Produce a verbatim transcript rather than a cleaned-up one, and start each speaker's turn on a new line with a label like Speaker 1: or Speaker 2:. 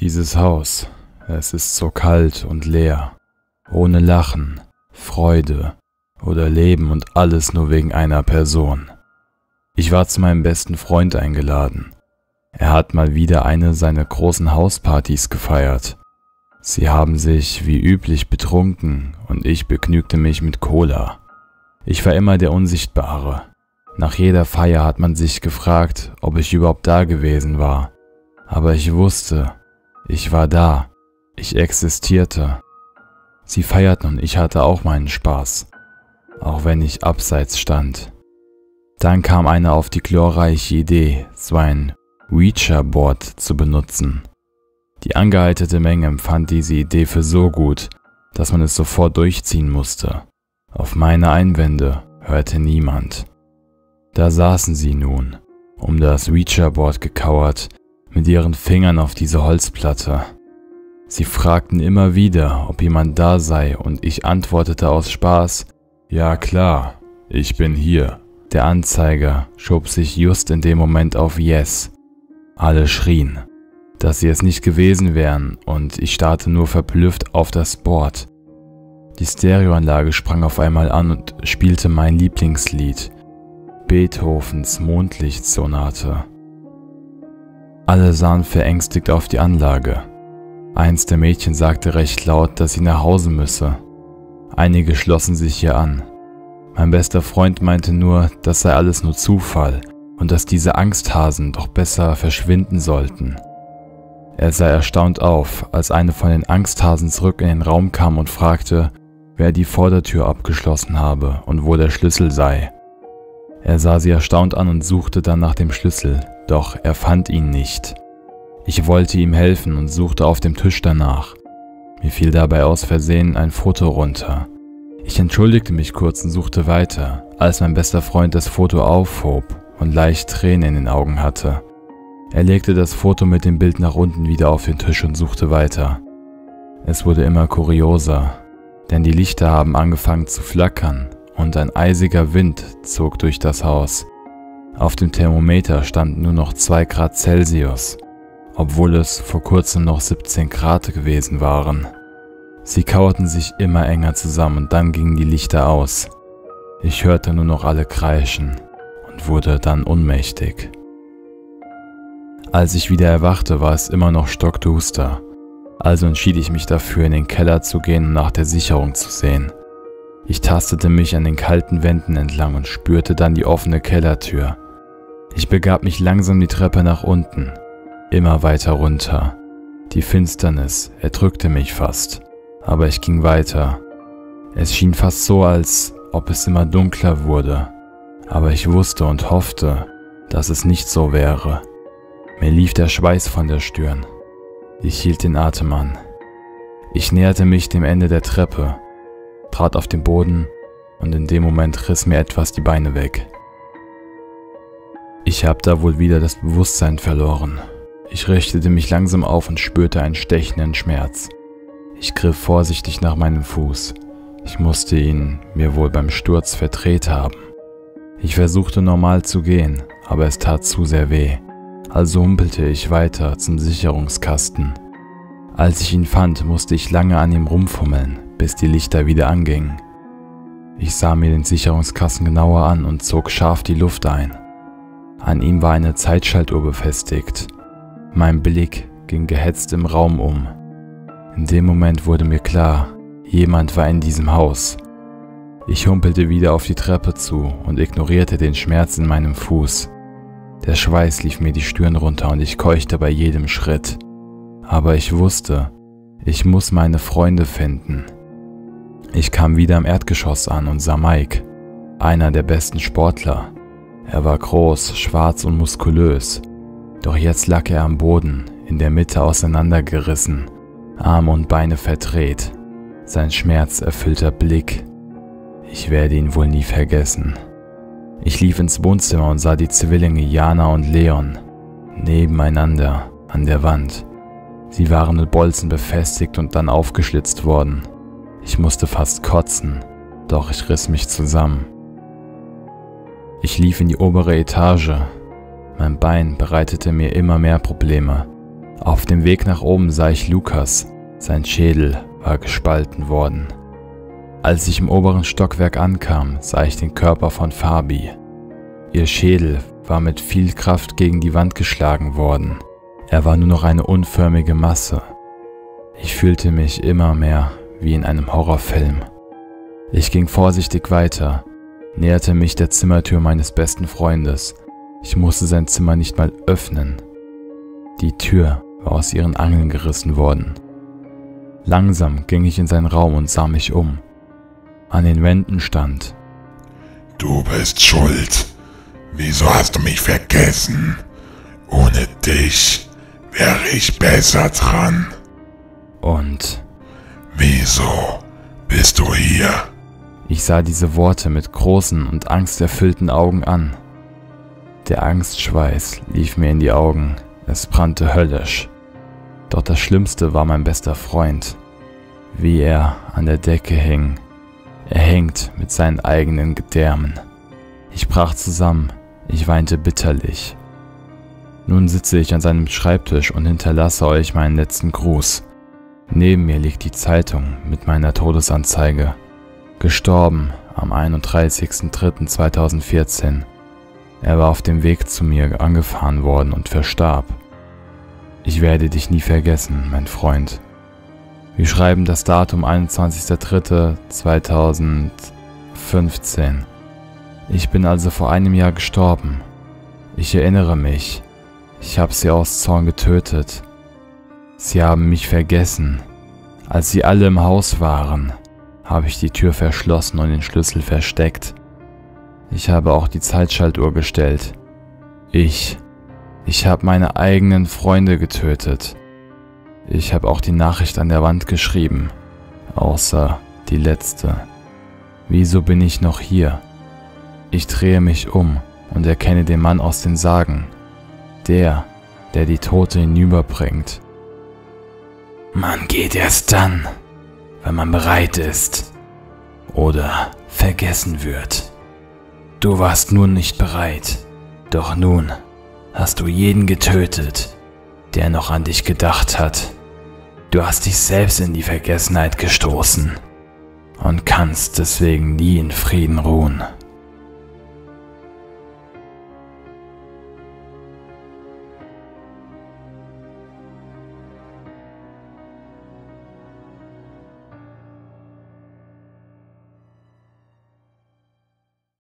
Speaker 1: Dieses Haus, es ist so kalt und leer, ohne Lachen, Freude oder Leben und alles nur wegen einer Person. Ich war zu meinem besten Freund eingeladen. Er hat mal wieder eine seiner großen Hauspartys gefeiert. Sie haben sich wie üblich betrunken und ich begnügte mich mit Cola. Ich war immer der Unsichtbare. Nach jeder Feier hat man sich gefragt, ob ich überhaupt da gewesen war. Aber ich wusste, ich war da, ich existierte. Sie feierten und ich hatte auch meinen Spaß, auch wenn ich abseits stand. Dann kam einer auf die glorreiche Idee, so ein Ouija-Board zu benutzen. Die angeheiterte Menge empfand diese Idee für so gut, dass man es sofort durchziehen musste. Auf meine Einwände hörte niemand. Da saßen sie nun, um das Ouija-Board gekauert, mit ihren Fingern auf diese Holzplatte. Sie fragten immer wieder, ob jemand da sei, und ich antwortete aus Spaß: Ja klar, ich bin hier. Der Anzeiger schob sich just in dem Moment auf Yes. Alle schrien, dass sie es nicht gewesen wären, und ich starrte nur verblüfft auf das Board. Die Stereoanlage sprang auf einmal an und spielte mein Lieblingslied, Beethovens Mondlichtsonate. Alle sahen verängstigt auf die Anlage. Eins der Mädchen sagte recht laut, dass sie nach Hause müsse. Einige schlossen sich hier an. Mein bester Freund meinte nur, das sei alles nur Zufall und dass diese Angsthasen doch besser verschwinden sollten. Er sah erstaunt auf, als eine von den Angsthasen zurück in den Raum kam und fragte, wer die Vordertür abgeschlossen habe und wo der Schlüssel sei. Er sah sie erstaunt an und suchte dann nach dem Schlüssel, doch er fand ihn nicht. Ich wollte ihm helfen und suchte auf dem Tisch danach. Mir fiel dabei aus Versehen ein Foto runter. Ich entschuldigte mich kurz und suchte weiter, als mein bester Freund das Foto aufhob und leicht Tränen in den Augen hatte. Er legte das Foto mit dem Bild nach unten wieder auf den Tisch und suchte weiter. Es wurde immer kurioser, denn die Lichter haben angefangen zu flackern und ein eisiger Wind zog durch das Haus. Auf dem Thermometer standen nur noch zwei Grad Celsius, obwohl es vor kurzem noch siebzehn Grad gewesen waren. Sie kauerten sich immer enger zusammen und dann gingen die Lichter aus. Ich hörte nur noch alle kreischen und wurde dann ohnmächtig. Als ich wieder erwachte, war es immer noch stockduster, also entschied ich mich dafür, in den Keller zu gehen und nach der Sicherung zu sehen. Ich tastete mich an den kalten Wänden entlang und spürte dann die offene Kellertür. Ich begab mich langsam die Treppe nach unten, immer weiter runter. Die Finsternis erdrückte mich fast, aber ich ging weiter. Es schien fast so, als ob es immer dunkler wurde, aber ich wusste und hoffte, dass es nicht so wäre. Mir lief der Schweiß von der Stirn. Ich hielt den Atem an. Ich näherte mich dem Ende der Treppe, trat auf den Boden und in dem Moment riss mir etwas die Beine weg. Ich habe da wohl wieder das Bewusstsein verloren. Ich richtete mich langsam auf und spürte einen stechenden Schmerz. Ich griff vorsichtig nach meinem Fuß. Ich musste ihn mir wohl beim Sturz verdreht haben. Ich versuchte normal zu gehen, aber es tat zu sehr weh. Also humpelte ich weiter zum Sicherungskasten. Als ich ihn fand, musste ich lange an ihm rumfummeln, bis die Lichter wieder angingen. Ich sah mir den Sicherungskasten genauer an und zog scharf die Luft ein. An ihm war eine Zeitschaltuhr befestigt. Mein Blick ging gehetzt im Raum um. In dem Moment wurde mir klar, jemand war in diesem Haus. Ich humpelte wieder auf die Treppe zu und ignorierte den Schmerz in meinem Fuß. Der Schweiß lief mir die Stirn runter und ich keuchte bei jedem Schritt. Aber ich wusste, ich muss meine Freunde finden. Ich kam wieder am Erdgeschoss an und sah Mike, einer der besten Sportler. Er war groß, schwarz und muskulös. Doch jetzt lag er am Boden, in der Mitte auseinandergerissen, Arme und Beine verdreht. Sein schmerzerfüllter Blick. Ich werde ihn wohl nie vergessen. Ich lief ins Wohnzimmer und sah die Zwillinge Jana und Leon nebeneinander an der Wand. Sie waren mit Bolzen befestigt und dann aufgeschlitzt worden. Ich musste fast kotzen, doch ich riss mich zusammen. Ich lief in die obere Etage. Mein Bein bereitete mir immer mehr Probleme, Auf dem Weg nach oben sah ich Lukas, sein Schädel war gespalten worden. Als ich im oberen Stockwerk ankam, sah ich den Körper von Fabi. Ihr Schädel war mit viel Kraft gegen die Wand geschlagen worden. Er war nur noch eine unförmige Masse. Ich fühlte mich immer mehr wie in einem Horrorfilm. Ich ging vorsichtig weiter, näherte mich der Zimmertür meines besten Freundes. Ich musste sein Zimmer nicht mal öffnen. Die Tür war aus ihren Angeln gerissen worden. Langsam ging ich in seinen Raum und sah mich um. An den Wänden stand:
Speaker 2: Du bist schuld. Wieso hast du mich vergessen? Ohne dich wäre ich besser dran.
Speaker 1: Und
Speaker 2: wieso bist du hier?
Speaker 1: Ich sah diese Worte mit großen und angsterfüllten Augen an. Der Angstschweiß lief mir in die Augen, es brannte höllisch. Doch das Schlimmste war mein bester Freund, wie er an der Decke hing. Er hängt mit seinen eigenen Gedärmen. Ich brach zusammen, ich weinte bitterlich. Nun sitze ich an seinem Schreibtisch und hinterlasse euch meinen letzten Gruß. Neben mir liegt die Zeitung mit meiner Todesanzeige. Gestorben am einunddreißigsten dritten zweitausendvierzehn. Er war auf dem Weg zu mir angefahren worden und verstarb. Ich werde dich nie vergessen, mein Freund. Wir schreiben das Datum einundzwanzigster dritter zweitausendfünfzehn. Ich bin also vor einem Jahr gestorben. Ich erinnere mich, ich habe sie aus Zorn getötet. Sie haben mich vergessen. Als sie alle im Haus waren, habe ich die Tür verschlossen und den Schlüssel versteckt. Ich habe auch die Zeitschaltuhr gestellt. Ich, ich habe meine eigenen Freunde getötet. Ich habe auch die Nachricht an der Wand geschrieben, außer die letzte. Wieso bin ich noch hier? Ich drehe mich um und erkenne den Mann aus den Sagen, der, der die Tote hinüberbringt. Man geht erst dann, wenn man bereit ist oder vergessen wird. Du warst nun nicht bereit, doch nun hast du jeden getötet, der noch an dich gedacht hat. Du hast dich selbst in die Vergessenheit gestoßen und kannst deswegen nie in Frieden ruhen.